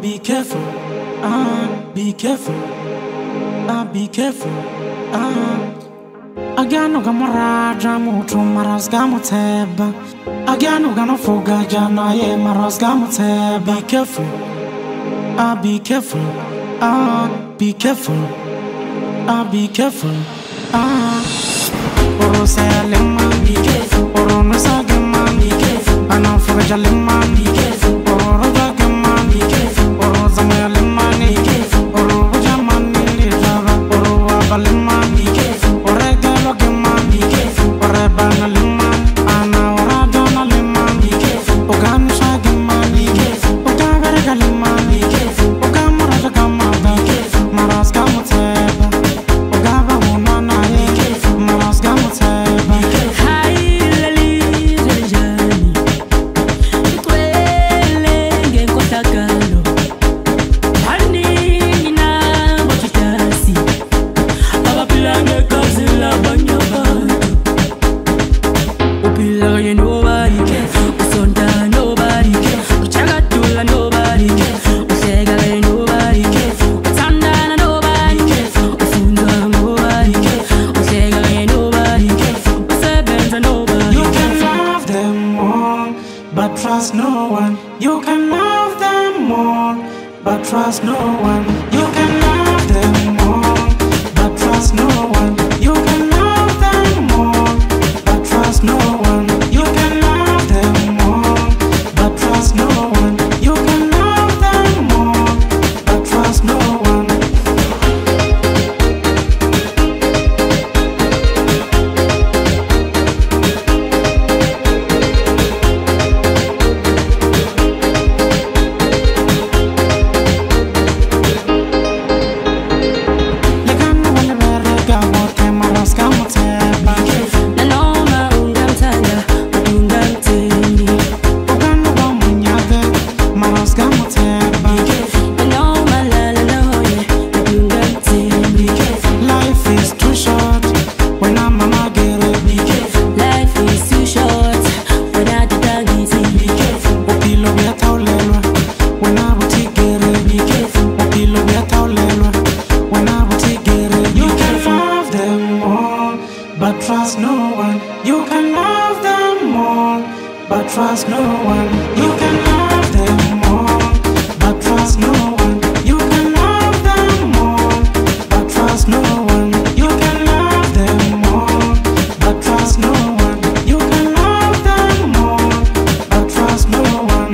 be careful. Be careful. Be careful. Agano gamaraja mutu maras gamuteba. Agano gano fuga jana ye maras gamuteba. Be careful. Be careful. Be careful. Be careful. Oro selema. Be careful. Oro nusagema. Be careful. Ana fuga jalema. Be careful. Oro jagema. Be careful. Oro zamayalema. Be careful. Oro jamani lirava. Oro abalema. Be careful. Ore galogema. Be careful. Ore banalema. Ana ora donalema. Be careful. Ogam shagema. Be careful. Ogavere galema. Be careful. Ogamara jagama. Be careful. Maras gamuteba. Ogava unana. Be careful. Maras gamuteba. Hai lali jani. Ikwele ngekotakalo. Hani ina botitasi. Abapilange kazila banyabatu. Upilage nobody. Usonda nobody. Uchagatula nobody. Usegale nobody. Utandana nobody. Ufunza nobody. Usegale nobody. Usebenza nobody. You can love them all, but trust no one. You can love them all, but trust no one. You can love them all, but trust no one. You can love them all, but trust no one. You can love them all, but trust no one. You can love them all, but trust no one. Legano wale verga wote maras gamuteba. Nanoma ungamtanda ungamteni. Ogano wa munyade maras gamuteba. Nanoma la loye ungamteni. Life is too short when I'm mama get it. Life is too short when I do easy. Upilo vya taulelwa when I would take it. Upilo vya taulelwa when I would take it. You can love them all, but trust no one. You can love them all, but trust no one. You can love them all, but trust no one. You can love them all, but trust no one. You can love them all, but trust no one. You can love them all, but trust no one.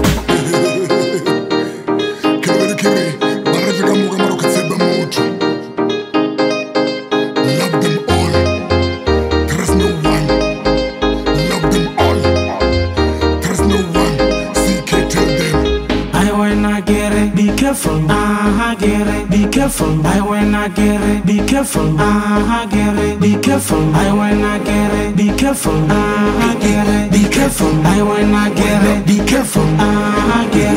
Kiri, barafika muka marukatseba mutu. Love them all, trust no one. Love them all, trust no one. CK tell them. I when I get it, be careful. I get it, be careful. I when I get it, be careful. I get it, be careful. I when I get it, be careful. I get it, be careful. I when I get it, be careful. I get